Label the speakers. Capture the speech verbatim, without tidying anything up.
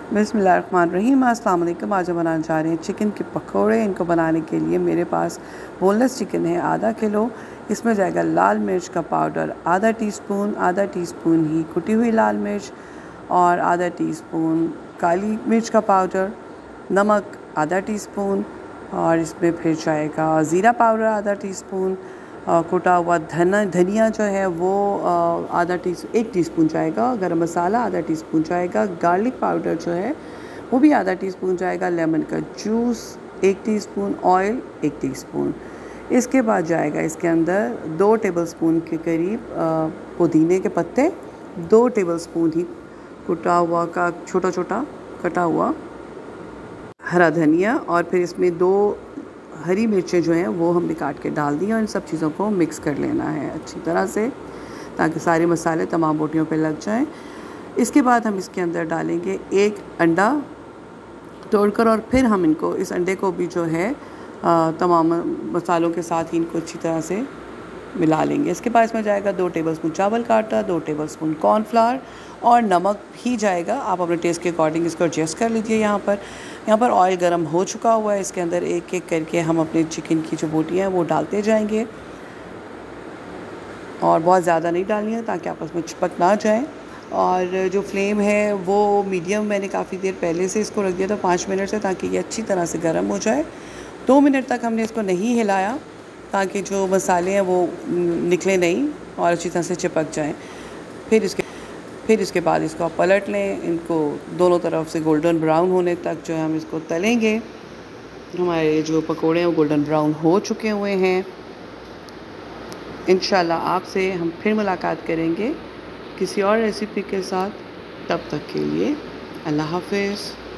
Speaker 1: बिस्मिल्लाहिर्रहमानिर्रहीम। अस्सलाम वालेकुम। आज हम बनाने जा रहे हैं चिकन के पकोड़े। इनको बनाने के लिए मेरे पास बोनलेस चिकन है आधा किलो। इसमें जाएगा लाल मिर्च का पाउडर आधा टीस्पून, आधा टीस्पून ही कुटी हुई लाल मिर्च और आधा टीस्पून काली मिर्च का पाउडर, नमक आधा टीस्पून और इसमें फिर जाएगा ज़ीरा पाउडर आधा टीस्पून, कुटा हुआ धना धनिया जो है वो आधा टी एक टीस्पून जाएगा, गरम मसाला आधा टीस्पून जाएगा, गार्लिक पाउडर जो है वो भी आधा टीस्पून जाएगा, लेमन का जूस एक टीस्पून, ऑयल एक टीस्पून। इसके बाद जाएगा इसके अंदर दो टेबलस्पून के करीब पुदीने के पत्ते, दो टेबलस्पून ही कुटा हुआ का छोटा छोटा कटा हुआ हरा धनिया और फिर इसमें दो हरी मिर्चें जो हैं वो हमने काट के डाल दी और इन सब चीज़ों को मिक्स कर लेना है अच्छी तरह से ताकि सारे मसाले तमाम बोटियों पे लग जाएं। इसके बाद हम इसके अंदर डालेंगे एक अंडा तोड़कर और फिर हम इनको इस अंडे को भी जो है तमाम मसालों के साथ ही इनको अच्छी तरह से मिला लेंगे। इसके बाद इसमें जाएगा दो टेबलस्पून चावल का आटा, दो टेबलस्पून कॉर्नफ्लावर और नमक भी जाएगा। आप अपने टेस्ट के अकॉर्डिंग इसको एडजस्ट कर लीजिए। यहाँ पर यहाँ पर ऑयल गर्म हो चुका हुआ है। इसके अंदर एक एक करके हम अपने चिकन की जो बोटियाँ हैं वो डालते जाएंगे और बहुत ज़्यादा नहीं डालनी है ताकि आपस में चिपक ना जाए। और जो फ्लेम है वो मीडियम, मैंने काफ़ी देर पहले से इसको रख दिया था पाँच मिनट से, ताकि ये अच्छी तरह से गर्म हो जाए। दो मिनट तक हमने इसको नहीं हिलाया ताकि जो मसाले हैं वो निकले नहीं और अच्छी तरह से चिपक जाएं। फिर इसके फिर इसके बाद इसको आप पलट लें। इनको दोनों तरफ से गोल्डन ब्राउन होने तक जो है हम इसको तलेंगे। हमारे जो पकोड़े हैं वो गोल्डन ब्राउन हो चुके हुए हैं। इंशाल्लाह आपसे हम फिर मुलाकात करेंगे किसी और रेसिपी के साथ। तब तक के लिए अल्लाह हाफ़िज़।